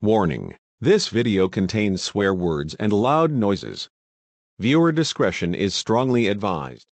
Warning: this video contains swear words and loud noises. Viewer discretion is strongly advised.